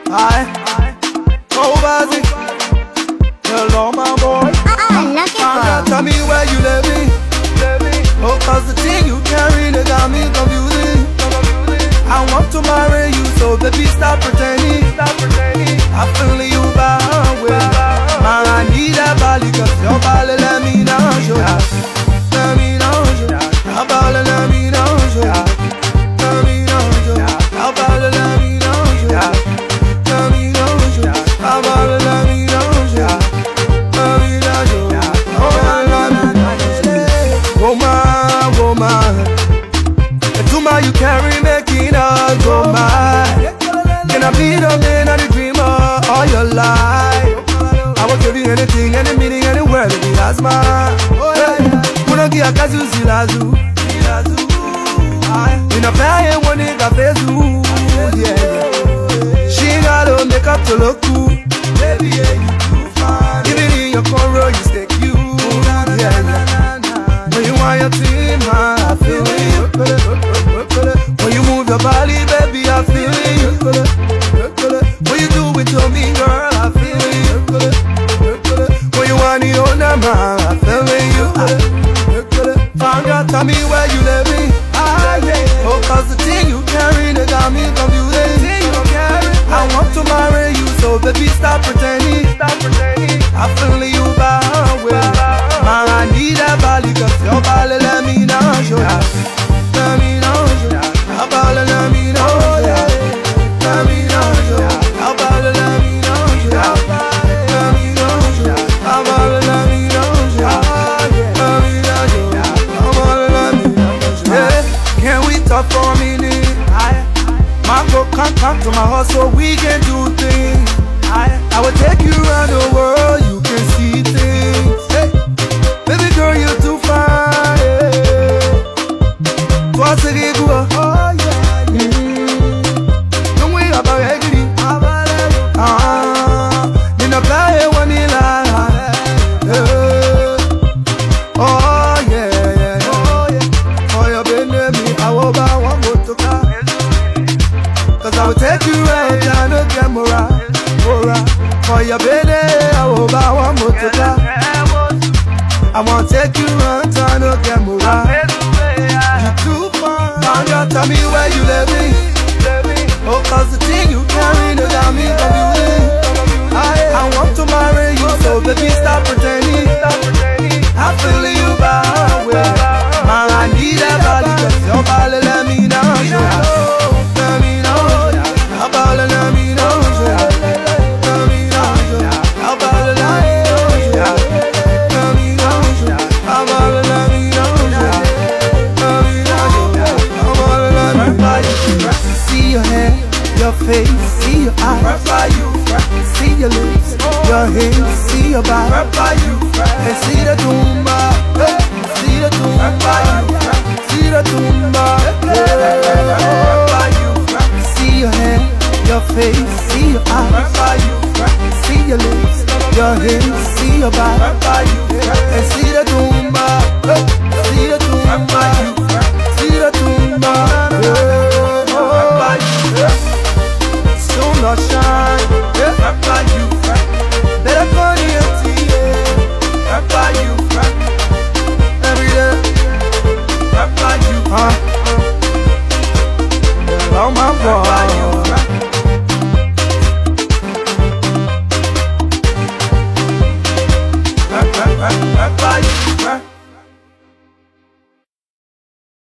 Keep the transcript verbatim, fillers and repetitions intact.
I, oh Bazzy, hello my boy. I'm looking for. Tell me where you live in. Oh, cause the thing you carry, they got me confusing. I want to marry you, so baby stop pretending. I feel you by way. Man, I need that body, cause your body let me down, show. Let me down, show. Your body let me down, show. Let me down, show. Your body let me down, show. Let me down, show. Your body let me down, show. Let me down, show. Woman, woman, the tumor you carry making us go mad. Can I be the man of the dreamer all your life? I will give you anything, any meaning, anywhere, baby, that's mine. Unogi akazu zilazu, inapaya one nigga fezu. She gotta make up to look cool. Baby, yeah, you too fine. Even in your corner, you stay cute. When you want your team, I feel it. When you move your body, baby, I feel it. When you do it to me, girl, I feel it. When you want it on the mind, I feel it. Find out, tell me where you live in. Oh, cause the thing you carry, they got me confusing. I want to marry you, so baby, stop pretending. I feel you by way. Man, I need that body, cause your body let me down, show. Let me down, show. Your body let me down, show. Let me down, show. Your body let me down, show. Let me down, show. Your body let me down, show. Let me down, show. Your body let me down, show. Yeah, can we talk for a minute? My go come come to my house so we can do things. I will take you around the world, you can see things. Hey, baby girl, you're too fine. Toi, c'est rigolo. Oh yeah, yeah. Don't wait about it. Ah, you know, play one in life. Oh yeah, yeah, oh yeah. Oh, you're being me. I will buy one more to car. Cause I will take you around down the camera. For your baby, I will buy one more to car. I want to take you around town, no camera. You too far. Find out, tell me where you live in. Oh, cause the thing you carry, they got me confusing. I, I want to marry you, so baby, stop pretending. I feel you by way. Man, I need that body, cause your body let me down, show. Let me down, your body let me down, show. Your face, see your eyes, see your lips, your hands, see your body, and see the tumba, see the tumba, see the tumba, see your hair, your face, see your eyes, see your lips, your hands, see your body, and see the tumba.